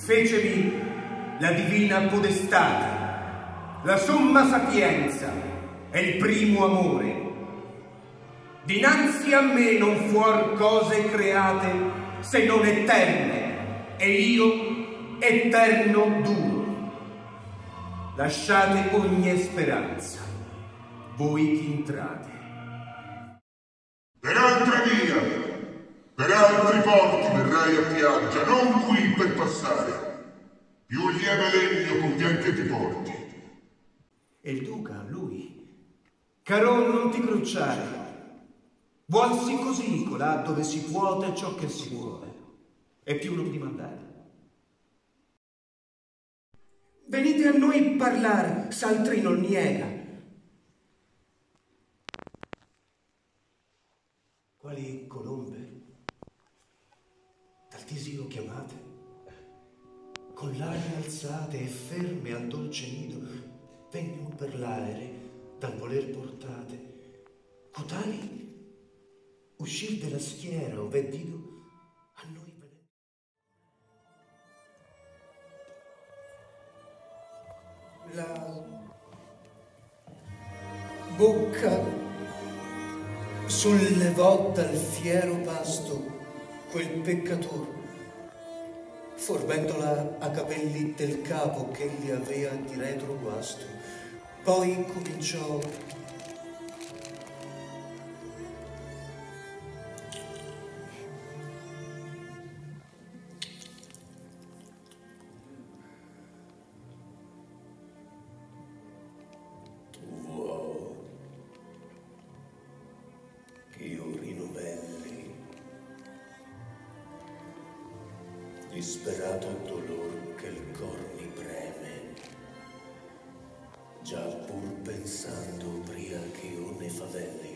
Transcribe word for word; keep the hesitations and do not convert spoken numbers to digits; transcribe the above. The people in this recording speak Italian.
fecemi la divina podestà, la somma sapienza e il primo amore. Dinanzi a me non fuor cose create se non eterne, e io eterno duro. Lasciate ogni speranza, voi che entrate. Per altra via, per altri porti verrai a piaggia, non qui per passare. Più lieve legno convien che ti porti. E il duca, lui, Caron, non ti crucciare. Vuolsi così colà dove si puote ciò che si vuole, e più non dimandare. Venite a noi parlare, s'altri non niega. Quali colombe, dal disio chiamate, con l'aria alzate e ferme al dolce nido, vengono per l'aere dal voler portate, cotali uscir della schiera ove dido a noi venendo. La bocca sollevò dal fiero pasto quel peccator, forbendola a capelli del capo che gli avea di retro guasto. Poi cominciò disperato dolor che il cor mi preme, già pur pensando pria che io ne favelle